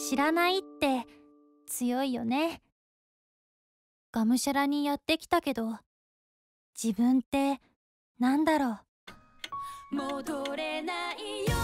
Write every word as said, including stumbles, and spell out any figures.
知らないって強いよね。がむしゃらにやってきたけど、自分ってなんだろう。戻れないよ